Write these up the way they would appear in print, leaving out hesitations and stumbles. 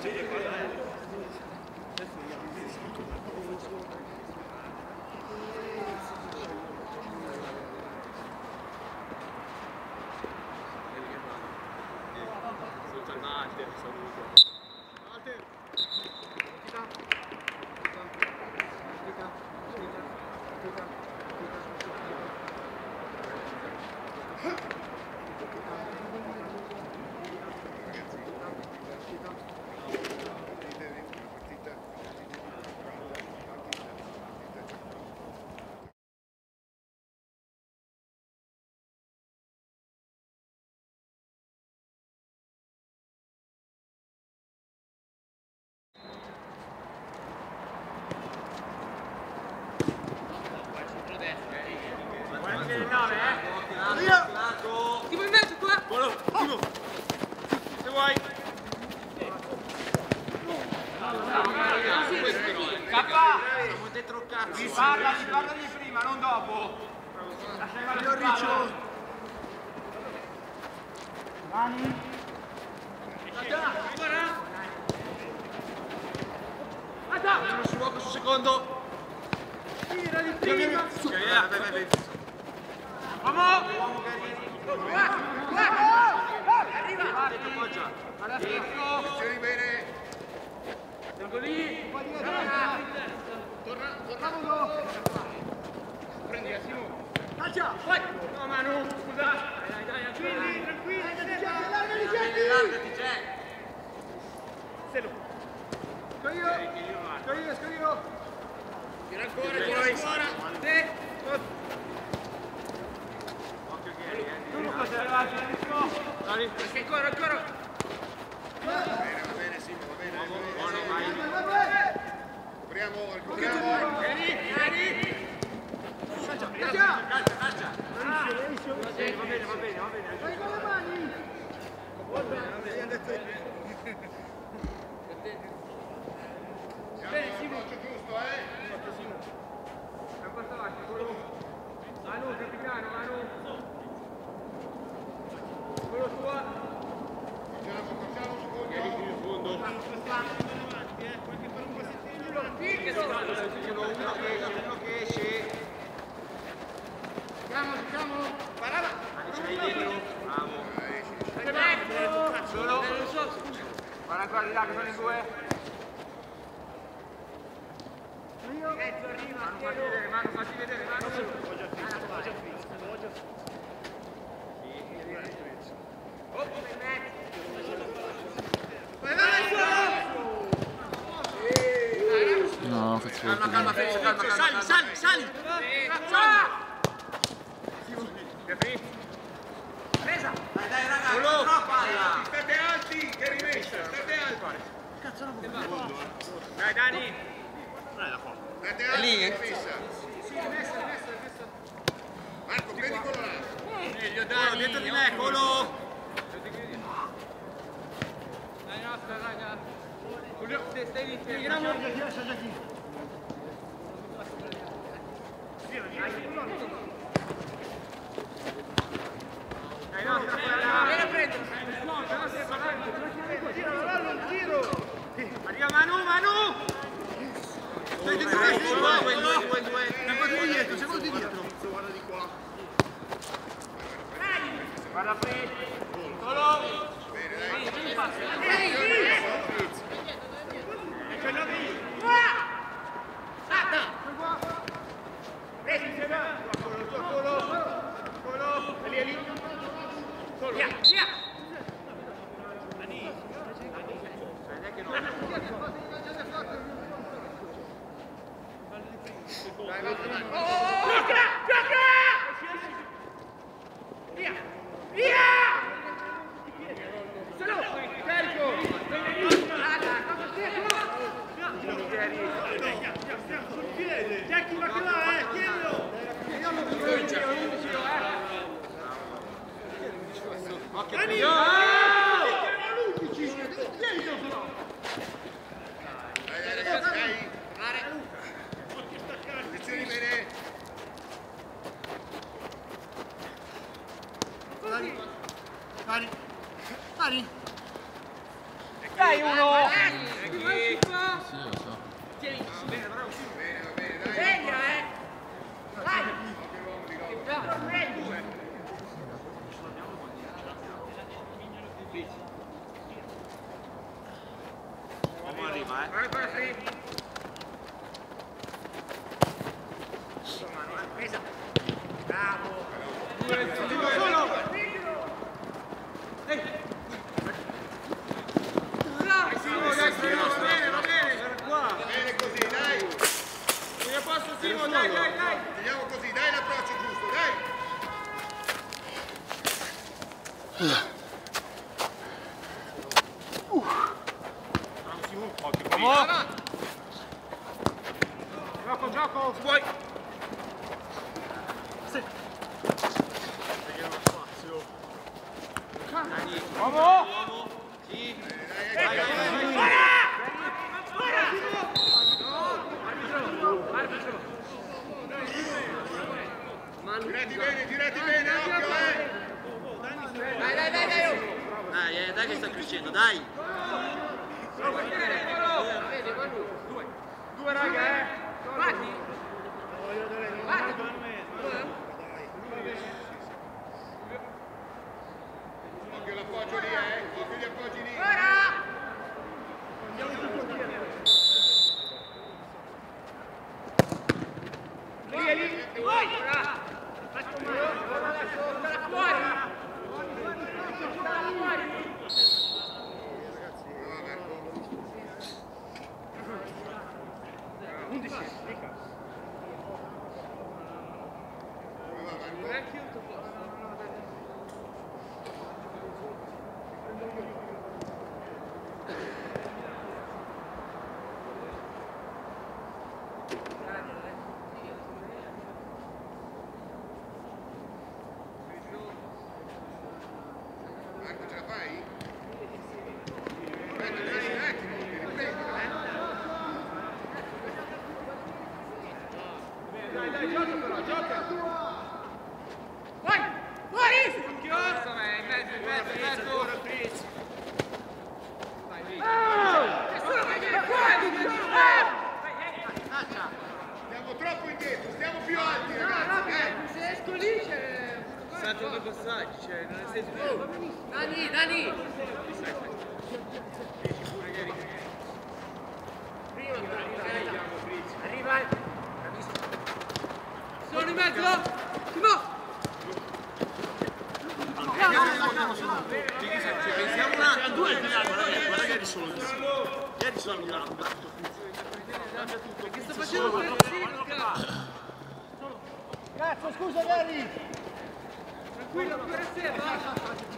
Tipo in mezzo qua! Buono, Timo! Se vuoi! Cappa! Siamo dentro il cazzo! Parlagli prima, non dopo! Lasciami Riccio! Mani! Andiamo su poco, su secondo! Tira di prima! Vai. Vamos! Arriva! Appoggia! Guarda Fresco! Tieni bene! Tengo lì! Tornavo! Prendi, Simo! Calcia! Vai! No, Manu! Scusa! Dai, tranquilli! Largati, Jack! Selo! Esco io! Tira ancora! Te! Tu non puoi arrivare, Fresco! Dai! Ancora! Va bene, Simo, va bene. Buono, vai! Recuperiamo! Vieni! Calcia! Va bene. Vai con le mani! Bene, Simo! Giusto, È un passo avanti, quello. Manu, capitano, Manu. Quello tua. Facciamo un secondo! Uno che esce! Siamo! Parava! C'è dietro! Bravo! Solo! Guarda ancora di là che sono in due! Manu, fatti vedere, Manu! No, faccio Calma, sali! Presa! Dai raga, palla! State alti, che rimessa, state alti. Cazzo non può Dai Dani. State alti, lì, rimessa. Sì, rimessa. Marco, prendi quello là. Meglio dai, dietro di me, Colo! Dai, nostra, raga. Giulio, stai lì, tiriamo. Dai, nostra, vieni a prendere. Tiro. Arriva Manu! Dai, due! Siamo di dietro! Guarda di qua. Guarda qui. Solo. Bene, dai. Vieni, passa. Via! Gioca! Via! Solo! Carico! Vai per sì. Presa. Bravo. Solo. Dai, Simo, dai, Simo, va bene, qua. Bene così, dai. Io posso, Simo, dai. Teniamo così, dai l'approccio giusto, dai. Gioco, vuoi? Uomo! Sì! Girati bene, occhio, Dai che sta crescendo, dai! Due raga, Guardi! Occhio l'appoggio lì, occhio gli appoggi lì. Marco, ce la fai? Aspetta, un attimo, riprendi, Dai, gioca però, gioca! Vai! Fuori! Occhio! In mezzo! Vai, lì! Nessuno che viene fuori! Stiamo troppo indietro, stiamo più alti, ragazzi, Se esco lì c'è... Salto due passaggi, cioè, non sei tu. Dani! Arriva! Sono in mezzo! Simo! Pensiamo un attimo, due di là, guarda che sono di là. Che sto facendo per Cazzo, scusa Dani! Tranquillo, più reserva!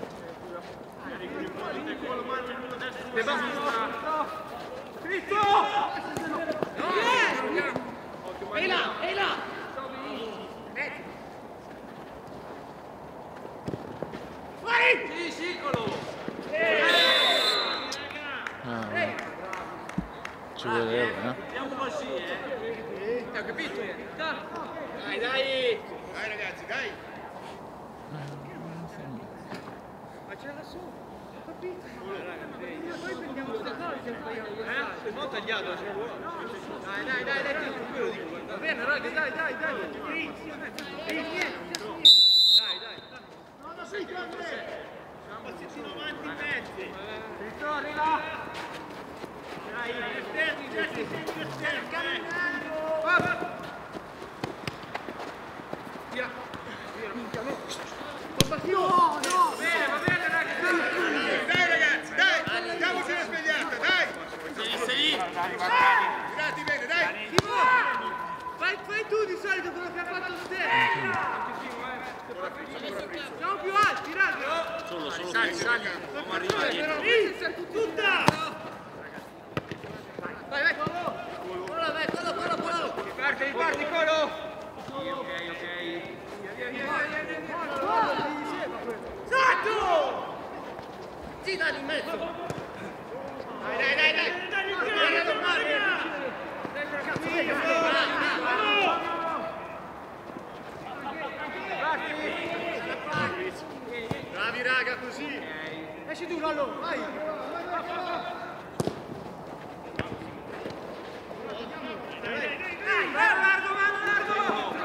Fritto! Ehi là! Sì, circolo! Ci voleva, Andiamo così, Ho capito? Dai! Dai ragazzi, dai! Ma c'è lassù! Ho capito! Poi prendiamo queste cose! Non tagliato, ce vuole! Dai, tranquillo dico! Va bene, raga, dai! Dai! No, sei tu Andrea! Un passettino avanti in mezzo! Ritorni là! Dai, esterni, già si senti esterni! Tira! Minchia, no! Va bene, raga! Dai ragazzi, dai! Diamoci una svegliata, dai! Sei lì! Girati bene, dai! Fai tu di solito quello che ha fatto te! Siamo più alti, raga! Solo, sali! Come arriva dietro? Tutta! Vai! Colo! Riparti, Colo! Ok. Salto! Sì, dai, in mezzo! Dai! Bravi raga, così! Esci tu, Lollo, vai! Largo!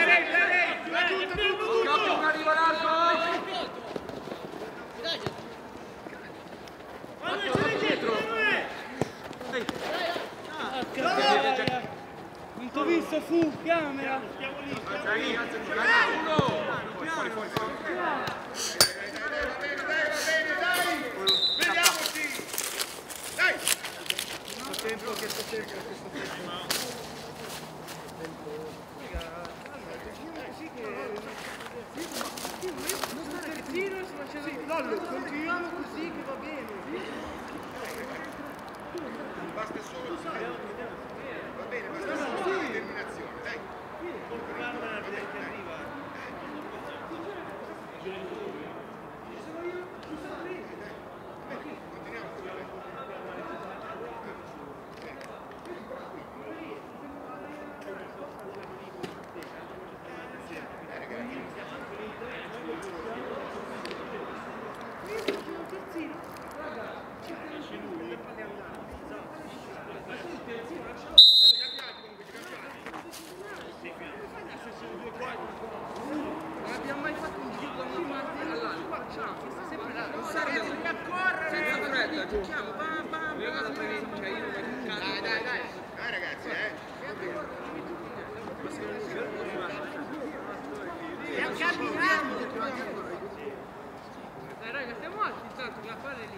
Tutto! Non arriva largo! Guarda, c'è dietro! Non t'ho visto, fu, camera! Dai, vediamoci! Dai! Sto tempo che sto tempo. Lollo, continuiamo così che va bene. Basta solo va bene, basta solo la determinazione, dai. Non abbiamo mai fatto un giro da una parte all'altra, facciamo, sta sempre là, non serve a correre, senza fretta, giochiamo, bam bam, dai, dai. Dai ragazzi, Stiamo camminando! Dai raga, stiamo alti intanto, la palla è lì.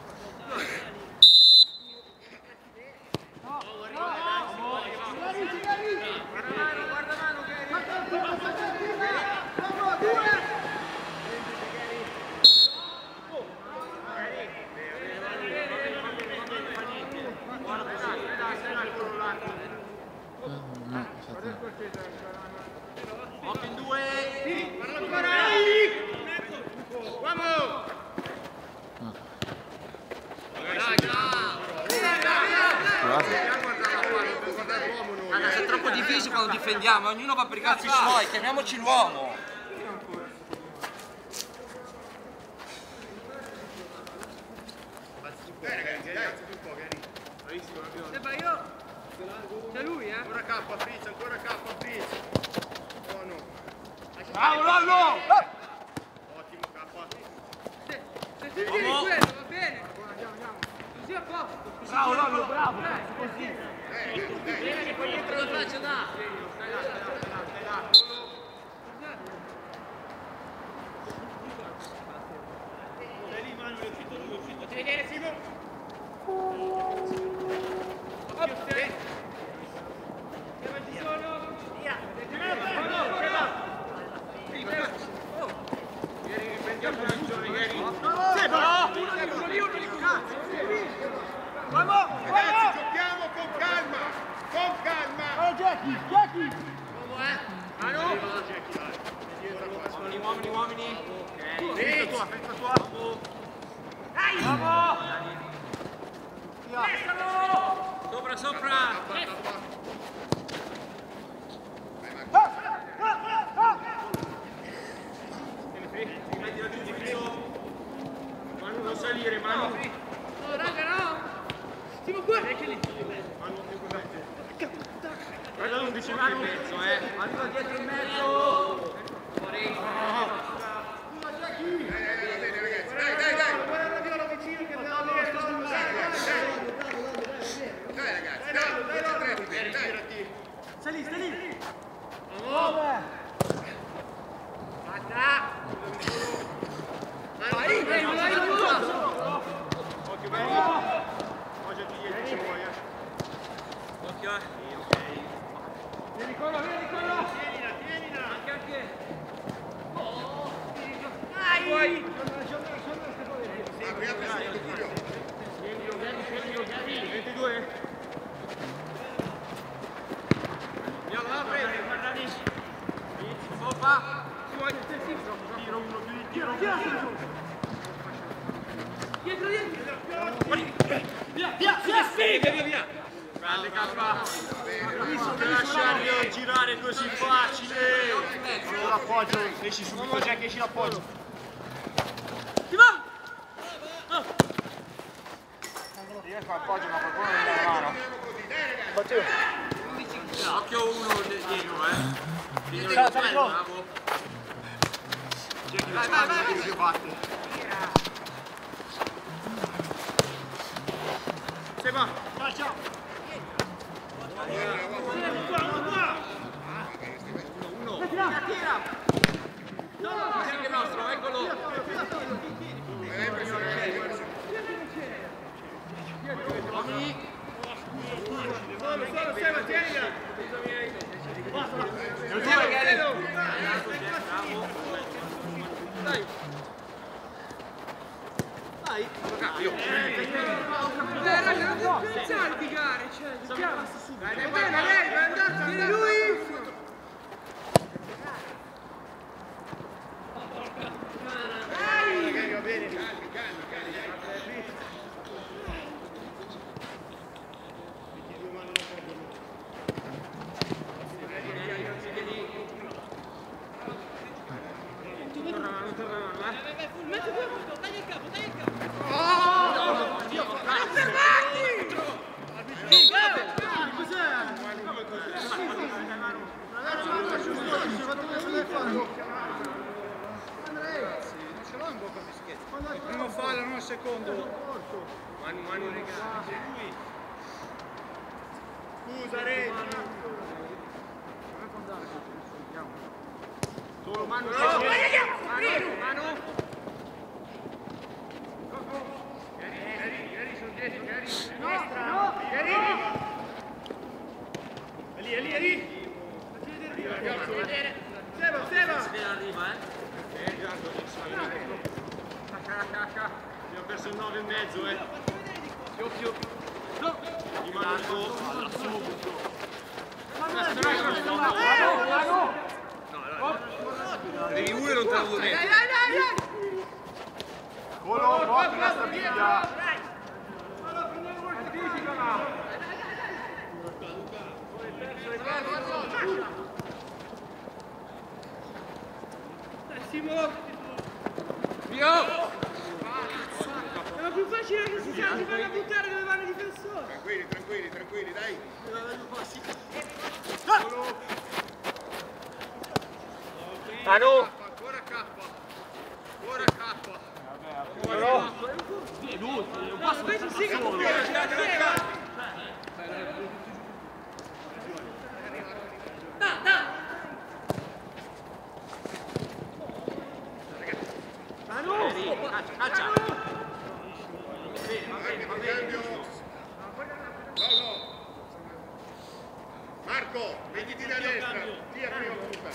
Guarda mano che Occhio in due! Raga, siamo troppo divisi quando difendiamo, ognuno va per i cazzi suoi, chiamiamoci l'uomo! dai ragazzi, dai, un po', Gary. Bravissimo, Seba, io... C'è lui, Ancora K, Fritz, ancora K, Fritz. Buono. Bravo Lollo! Ottimo K. Se tu tiri quello, va bene. Così a posto. Bravo Lollo, bravo! Così! Vieni che poi dietro la faccia, da. Ti vedere, Simo? Ragazzi, giochiamo con calma! Con calma! Jackie! Uomini! Fritz! Sopra! Manu, non salire, Manu! No, raga, no. Simo qua. Guarda l'11, Manu! Arriva dietro in mezzo! Stai lì. Vai, Occhio bene! Poggiati dietro se vuoi, Occhio, Vieni, Nicola. Tienila. Anche. Dai! Vuoi? Apri, Giulio. 22! Andiamo a prendere, Fernandis! Sopra! Tiro uno, tiro! Dietro! Via! Grande K! Non ti lasciare girare così facile! Non l'appoggio, esci subito, Jack, esci l'appoggio! Ti va! Io qua appoggio, ma qualcuno non dà la mano! Occhio uno dietro, Ciao, bravo! Vai! Che batte! Seba! Ciao! subito. Dai, bene, lei, vai andare, vieni lui! Magari va bene. Calmi. Il primo fallo, non il secondo. Manu, Scusa, Re. Solo Manu. Manu. Gary sul destro, Gary. No. Gary. È lì. Seba. Arriva, Abbiamo perso il 9 e mezzo, Occhio. Rimango subito. devi uno e non te la vuoi mettere. Dai. Volo, porti la stabilità. È più facile che si vanno a buttare dove vanno i difensori. Tranquilli, dai. Manu. Ancora K. Invece sì che può fare. Caccia. Cambio. No. Marco, mettiti da destra. Via prima punta.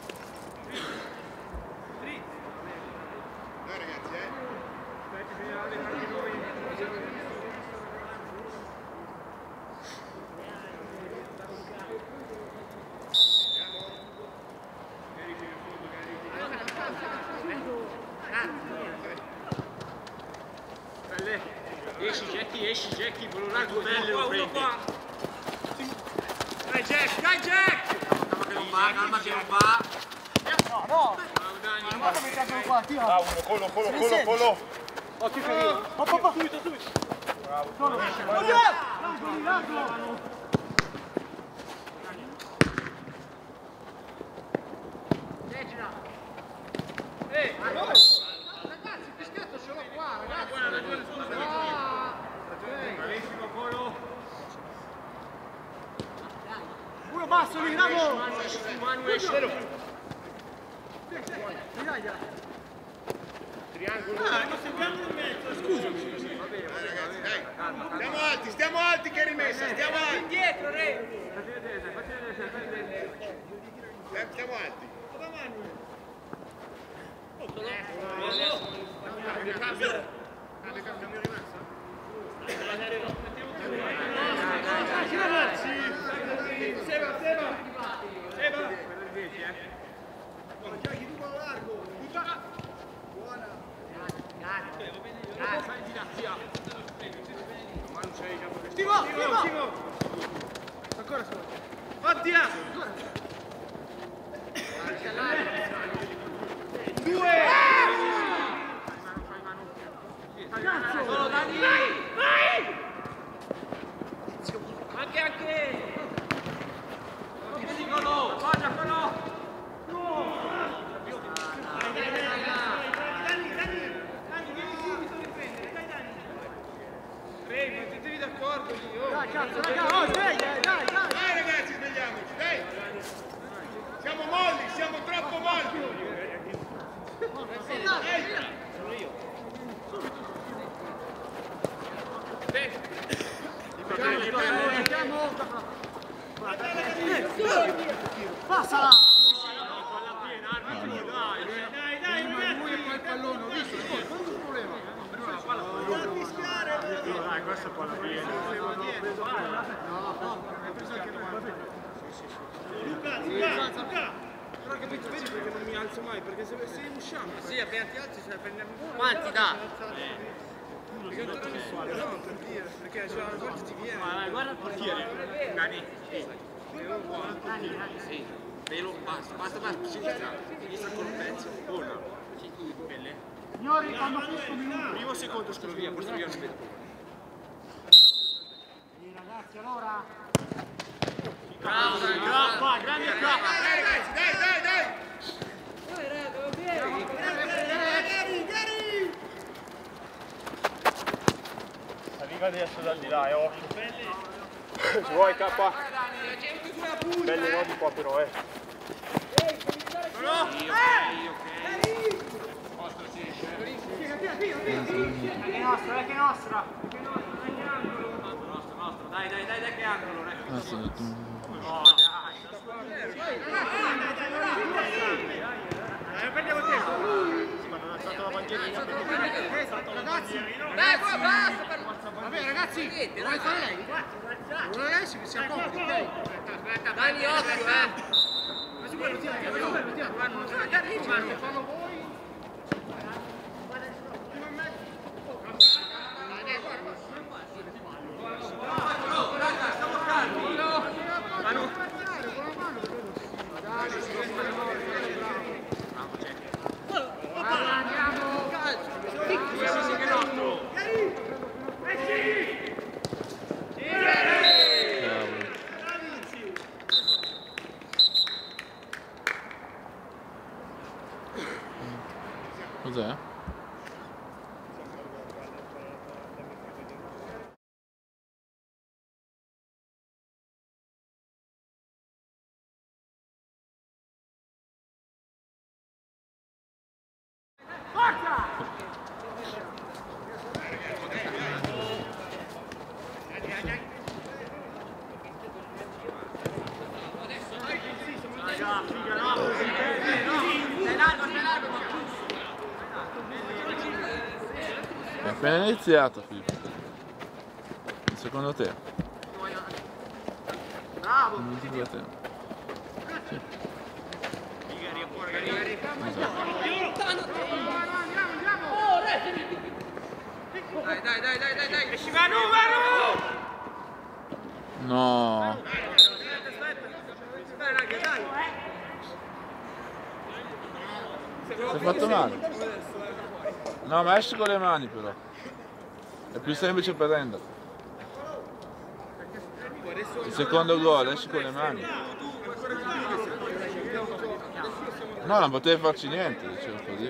Dai ragazzi, Esci, Jackie, quello largo bello lo prendi. Dai Jack! Calma che non va. Bravo Dani. Colo. Occhio carino. Subito. Bravo. Ragazzi, il fischietto ce l'ho qua, ragazzi. Bravissimo Colo. Uno basso lì, bravo! Manu esce. Triangolo. Scusami. ragazzi, dai. Stiamo alti che rimessa, stiamo alti. Indietro, Re. Stiamo alti. Stimo! Ancora solo. Oddio! Due! Cazzo! Solo Dani! Vai! Anche! Singolo! Guarda quello! Mettetevi d'accordo lì, oh! Dai, cazzo, dai, Ragazzi, svegliamoci, dai! Siamo molli, siamo troppo molli! Passala! Dai, lui e poi il pallone, ho visto, non c'è problema. Dai, questo è palla piena. Però capito, vedi perché non mi alzo mai? Perché se usciamo... Sì, appena ti alzi ce la prendiamo. Quanti dà? Perché non te lo so, no, per dire, perché cioè, a volte ti viene... Vai, guarda il portiere. Gani. Sì, velo, basta, sinistra con un pezzo. Una. Belle. Signori, fanno questo minuto. Primo secondo, scusa via, questo via non vedo. Ragazzi, allora. Bravo, Grappa, grande grappa. Dai! Arriva adesso dal di là, occhio. Ci vuoi K? Belle no di qua però, Che nostra, che nostra. Dai, che angolo, Ah, sì. Prendiamo il tempo. Sì, ma non ha alzato la bandierina perché Ragazzi, vabbè ragazzi, vuoi fare lei? Vuole lei si accomodi, ok? Dagli occhio, Ma su quello tira, fanno voi. Cos'è? È appena iniziato, Filippo. Secondo te? Bravo! Non ti due tempo. Sì. Dai. Esci, Manu! No! Si è fatto male. No, ma esci con le mani però. È più semplice per rendere. Il secondo gol, esci con le mani. No, non potevi farci niente, dicevo così.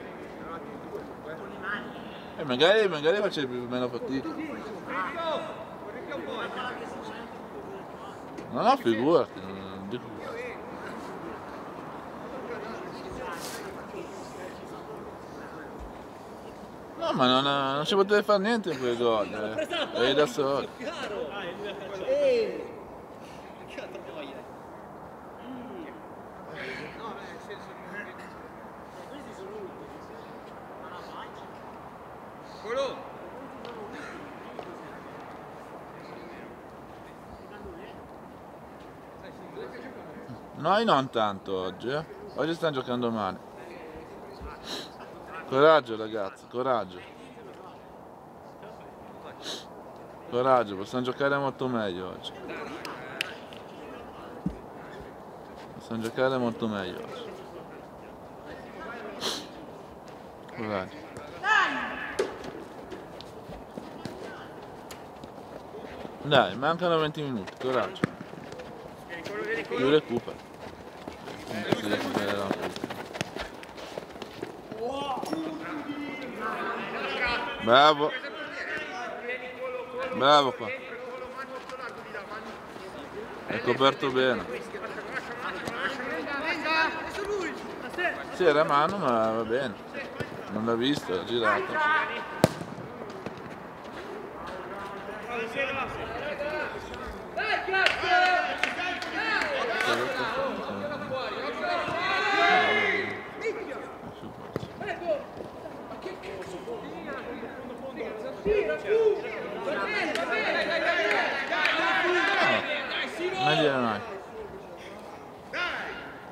Magari facevi meno fatica. No, figurati, non dico. No, ma non ci potevi fare niente in quel gol, eri da solo. Noi non tanto oggi, Oggi stanno giocando male. Coraggio ragazzi, coraggio. Coraggio, possiamo giocare molto meglio oggi. Possiamo giocare molto meglio oggi. Coraggio. Dai, mancano 20 minuti, coraggio. Più recupera. Si recupererà tutto. Bravo. Bravo qua. È coperto bene. Sì, era mano ma va bene. Non l'ha visto, ha girato. Meglio di noi.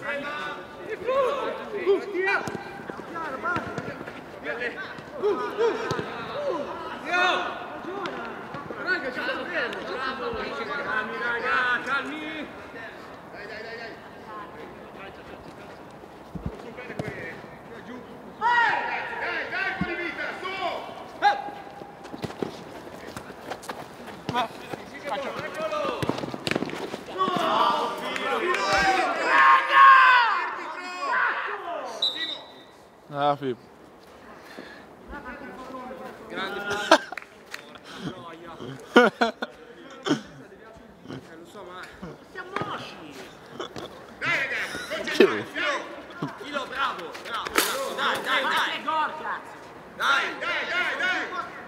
Raga, ci sta bene. Calmi, raga, calmi. Dai, fuori vita, su! Ah, Pippo. Grande noia. Lo so, ma siamo mosci. Dai, ragazzi, Che? Filo, bravo, bravo. Dai, dai, dai. Dai, dai, dai!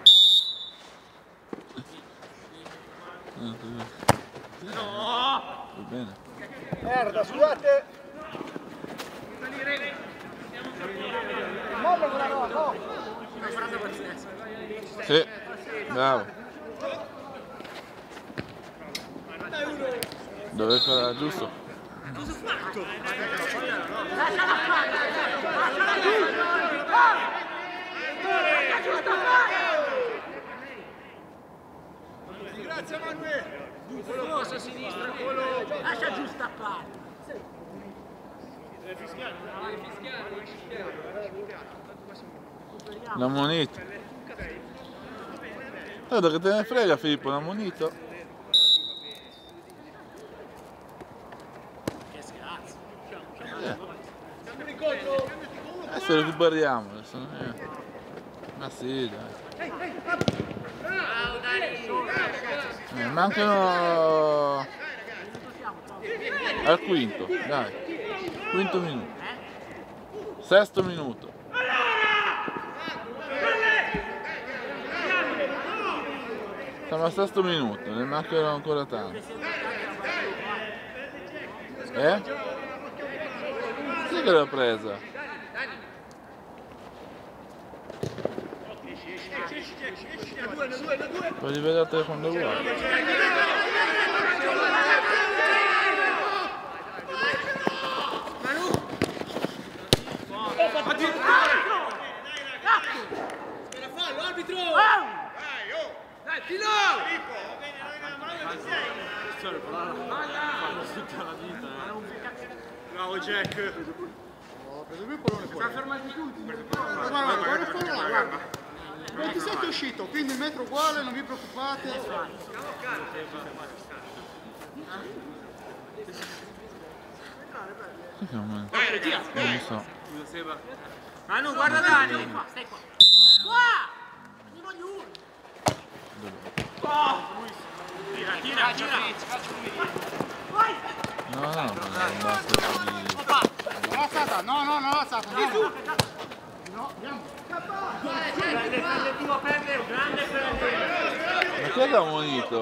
Va bene. Merda, scusate! Mollo quella no, no! Sì, bravo. Dove farà giusto? Grazie Manuel! quello passa a sinistra, quello Lascia giù stappare. deve fischiare, deve fischiare. La moneta. Guarda che te ne frega Filippo, la moneta. Che scherzo. Adesso recuperiamo. Adesso. Ma sì, dai. Mancano al quinto, dai. Quinto minuto. Sesto minuto. Siamo al sesto minuto, ne mancano ancora tanti. Sì che l'ho presa. Puoi rivedere quando vuoi. Era fallo, arbitro! Dai, oh! Dai, filo! Bravo Jack! Sta fermati tutti! Guarda! 27 è uscito, quindi il metro uguale, non vi preoccupate. Non lo so. Manu, guarda Dani! Stai qua. Qua! Ne voglio uno. Tira! Vai! No, non basta di... Non l'ho alzata, no, non l'ho alzata. Ma chi è che ha monito?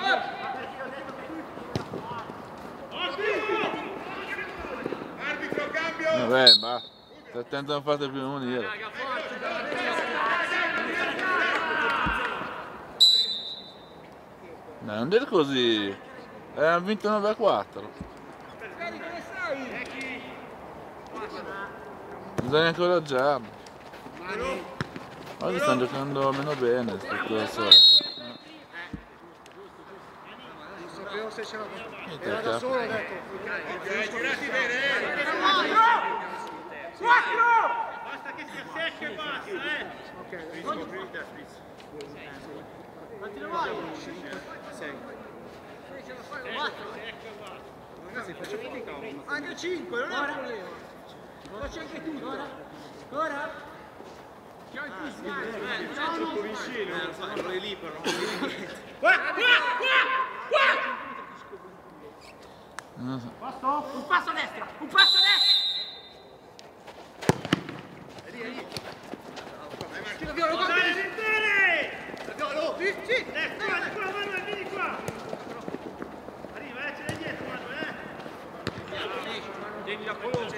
Arbitro, cambio! Vabbè, basta. Stai attento a non fate più monire. No, non dire così. Hanno vinto 9-4. Bisogna incoraggiarli. Oggi stanno giocando meno bene rispetto al solito. Non sapevo se c'era Niente, era da capo. solo, ho detto. Ok, girati bene! Basta che sia secco e basta, Ok, quanti ne vuoi? 6. Ragazzi, faccio fatica. Anche 5, non è un problema. Faccio anche tu. Ora? Troppo vicino! Non è libero! Non so. Un passo a destra! Un passo a destra! Tieni la polosa!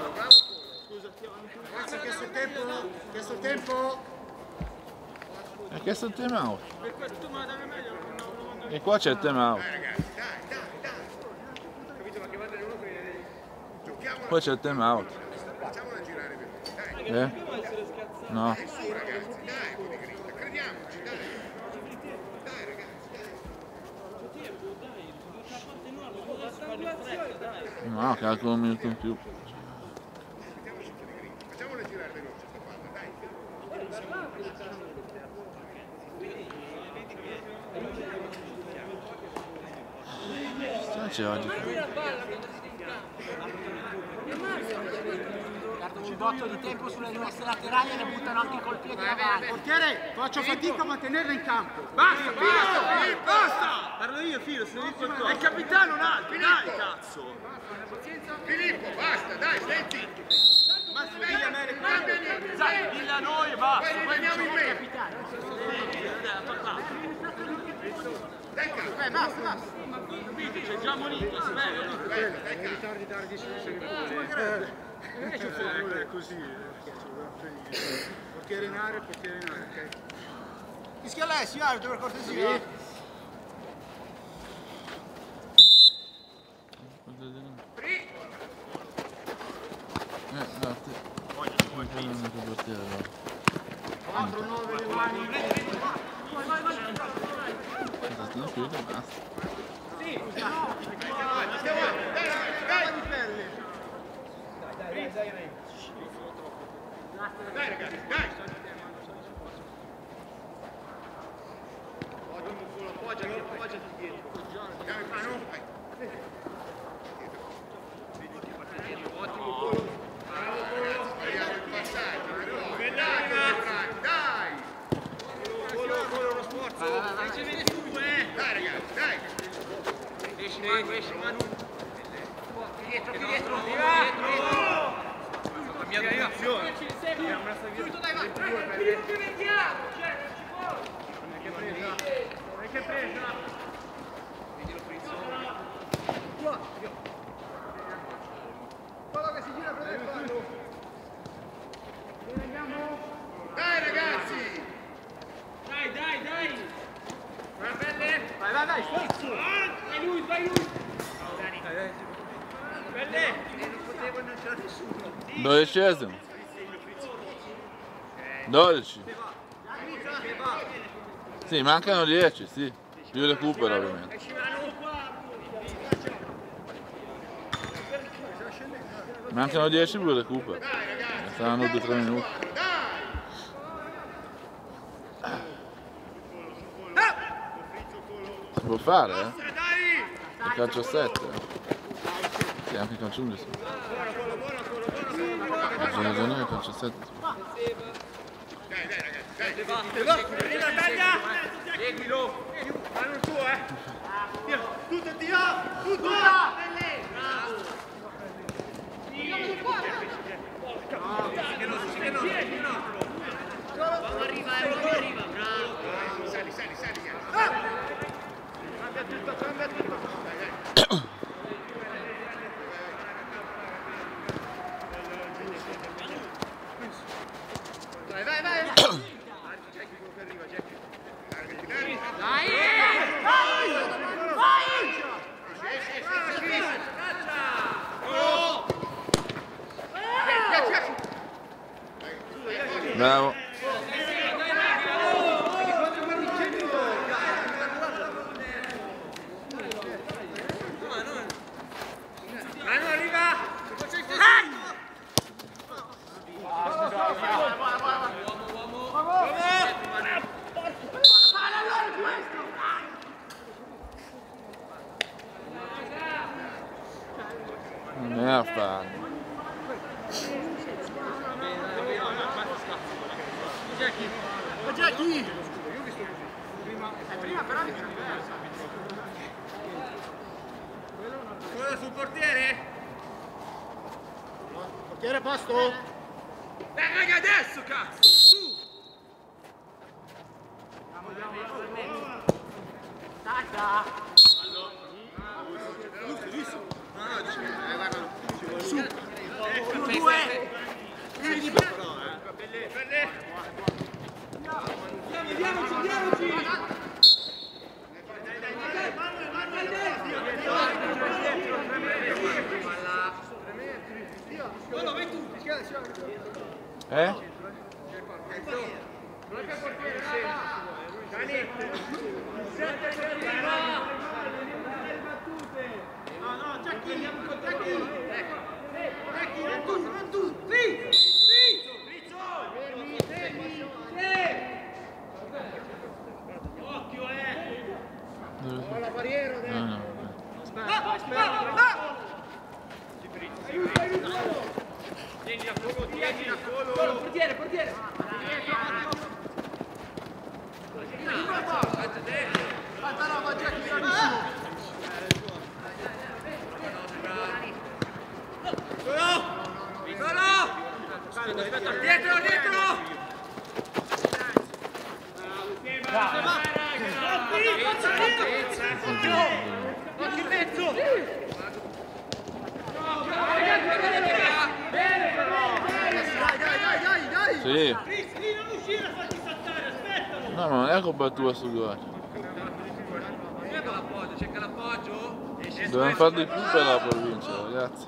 Ragazzi, questo tempo. Hai chiesto il time out. E qua c'è il time out. Poi c'è il time out. Facciamola girare per dai. No. Su ragazzi, dai, con i grinta, crediamoci, dai. Dai ragazzi, No, calcolo un minuto in più. mettiamoci con i grinta, facciamola girare veloce sta palla, dai. C'è oggi. Perdono un botto di tempo sulle rimesse laterali e ne buttano anche col piede avanti. Portiere, faccio fatica a mantenerla in campo. Basta, Filo, basta! Parlo io, Filo, se devi qualcosa. È il capitano un altro, dai, cazzo! Filippo, basta, dai, stai zitto. Massimo, digli a me le Cambia niente, Sai, dillo a noi e basta. poi rimaniamo in me. Dai cazzo. Basta. Capito, c'è già monito, si vede. Ritardi tardi sono sempre è così. Portiere in area, ok? Fischia Alessio, arbitro per cortesia. No, te. Altro 9 le mani. Dai ragazzi, dai. Appoggiati dietro. Dai, mano. Sbagliamo il passaggio. Dai. Quello uno sforzo. Dai ragazzi, dai. Esci, Manu. Dietro. Mia direzione. Subito dai, vai. Più vediamo, cioè, non ci può. Che presa. Vedilo Frizzo. Quello che si gira per il fallo. Dai ragazzi. Dai. Vai, Frizzo. Vai lui. Belle. Non potevo non c'era nessuno. 12esimo. 12. Sì, mancano 10, sì. Più recupero ovviamente. Mancano 10 più recupero. Saranno 2-3 minuti. Si può fare, Il calcio a 7. Sì, anche il calcio 11. Bisogna giocare il calcio a 7. Dai ragazzi, dai. Seguilo. Mano il tuo, Tutto, tutto. Arriva, bravo. Sali. Cambia tutto. Vai. Bravo. Manu arriva. Non è a fare. Jackie! Prima però era diversa. Quello sul portiere? Portiere a posto? Raga, adesso cazzo! Su! Tacca! Su! 1-2! Belle! La barriera No. Tieni da colo. Portiere. Dietro! Occhio in mezzo! Sì. Cristi, non uscire a farti saltare, aspettalo! No, ma non è colpa tua sul gol. Cerca l'appoggio, cerca l'appoggio. Dobbiamo fare di più per vincere, ragazzi.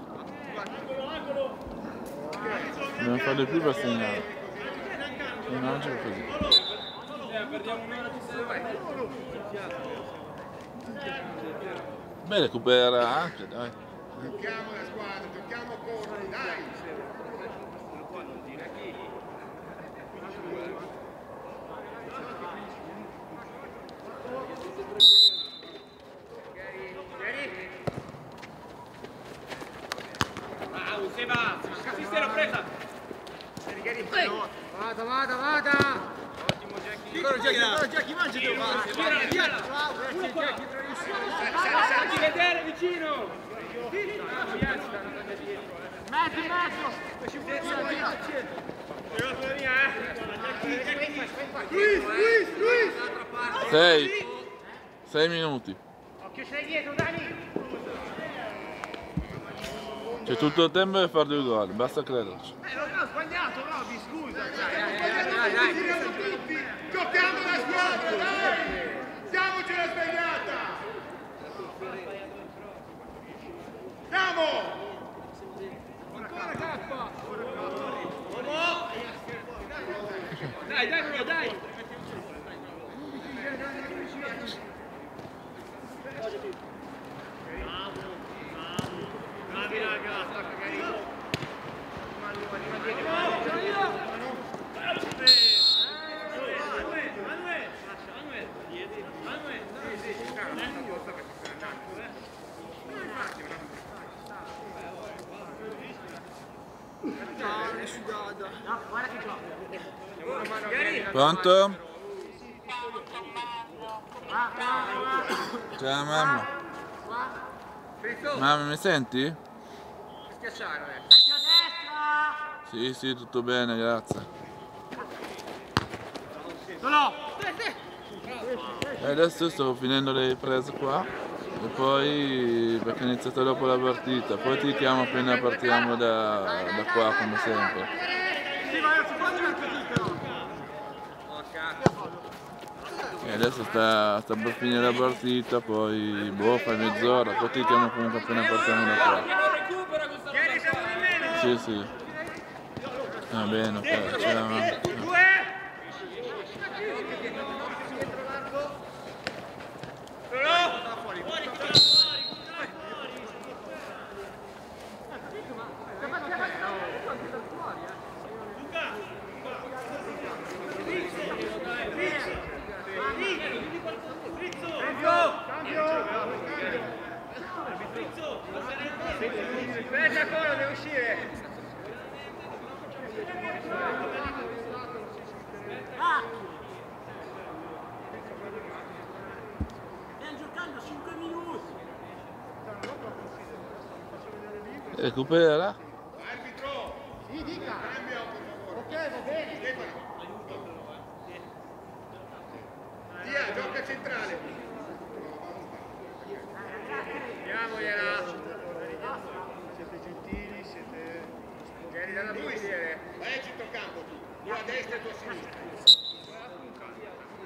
Dobbiamo fare di più per segnare. Se no non c'è così. Perdiamo un'ora di tempo. Beh, recupera anche, dai. Giochiamo la squadra, giochiamo corti, dai! Seba! Sistero, presa! Vada! Ottimo Jackie, mangia che va! Gira! Uno qua! Fatti vedere vicino! Luis! 6 minuti. Occhio, sei dietro, Dani! C'è tutto il tempo per fare 2 gol, basta crederci. Non ho sbagliato, Robby, scusa! Tutti! Giochiamo la squadra, dai! Diamoci la svegliata! Andiamo! Ancora K! Dai, Bruno, dai! Bravi raga, stacca carino! Pronto? Ciao mamma. Mamma, mi senti? Schiacciare! Sì, tutto bene, grazie. E adesso sto finendo le riprese qua e poi perché è iniziata dopo la partita, poi ti chiamo appena partiamo da qua come sempre. E adesso sta per finire la partita, poi fai mezz'ora, poi ti chiamo comunque appena partiamo da qua. Sì. Va bene, ok, ciao. Aspetta ancora, deve uscire! Stiamo giocando 5 minuti! Recupera? Arbitro! Sì, dica! Cambio, per favore! Ok, va bene! Stefano! Via, gioca centrale! Andiamogliela! Siete gentili, siete... Vieni dalla Luis, portiere! vai a centrocampo tu! Tu a destra e tu a sinistra!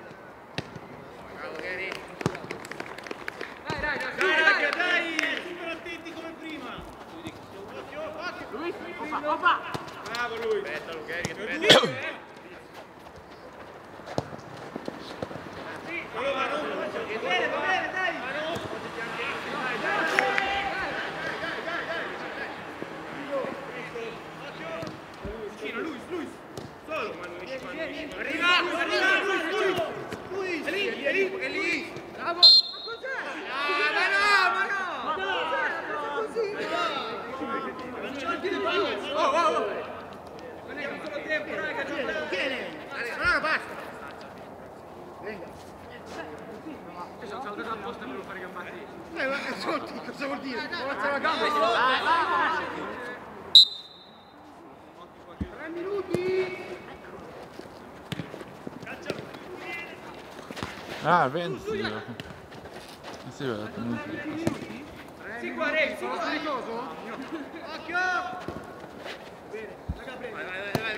È lì! Bravo! Ma cos'è? Ma no! Così! Non c'è più! Oh! Non è un solo tempo, raga! Allora, basta! Venga! Sono saltato apposta per non fare gambati. Ascolti, cosa vuol dire? Forza la gamba! 3 minuti! Ah, 20. Sì, vero. Sì, qua Renzi, occhio! Bene, raga, prendi. Vai.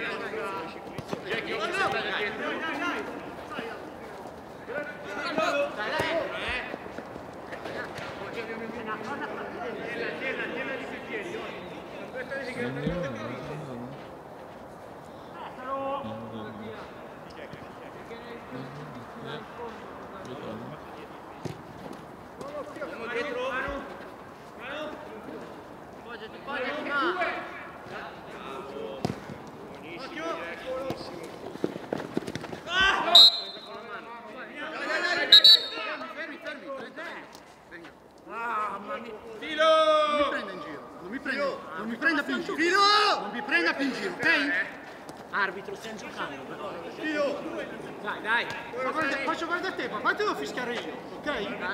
Non mi prenda più in giro. Non mi prenda più in giro, ok? Arbitro, stiamo giocando però. Dai. Faccio guardare te, ma quanto devo fischiare io, ok?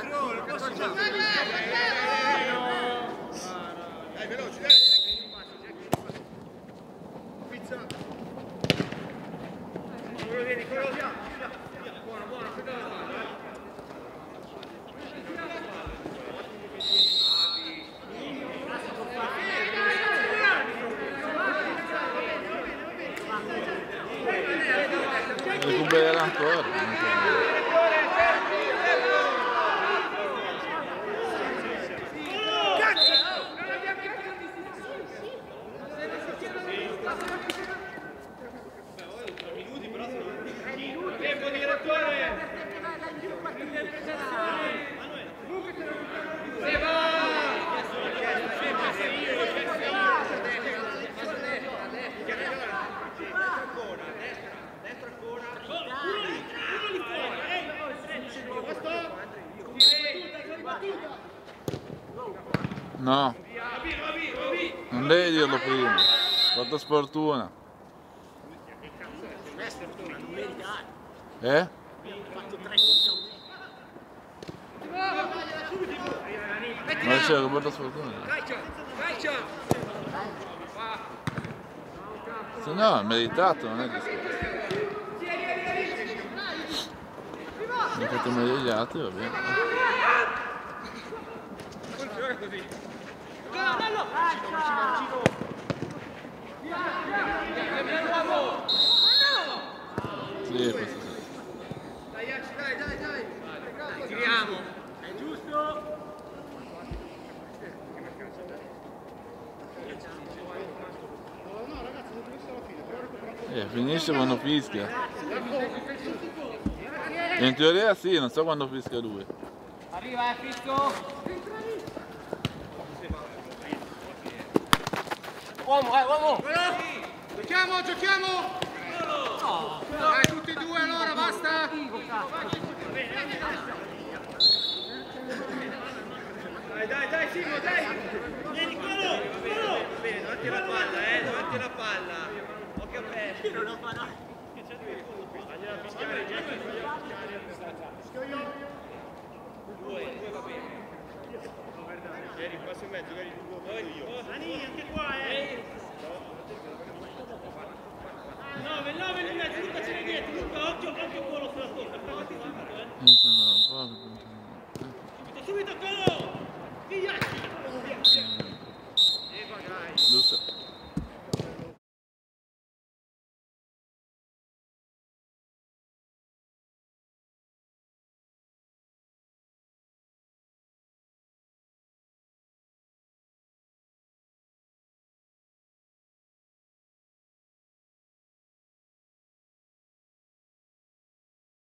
Dai, veloci, dai! Buono, Recupererà ancora. Tempo direttore! No, non devi dirlo prima. Fatto sfortuna. Eh? Ma c'è Roberto Sfortuna. Calcio! Se no, è meritato, non è che mi ha fatto meglio gli altri, va bene. Funziona così. Sì, questo sì. Dai. Tiriamo. È giusto. Finisce quando fischia. In teoria sì, non so quando fischia lui. Arriva, Fizzo. Uomo. Giochiamo. Dai, tutti e due allora, basta. Dai, Simo, dai. Vieni, Colo. Bene, davanti alla palla, Occhio a pesce. Non lo farò. Due va bene. Ieri, passo in mezzo, ieri io. Dani, anche qua, No, in mezzo, Luca ce l'hai dietro, Luca, occhio Colo sulla tocca. Subito, Colo.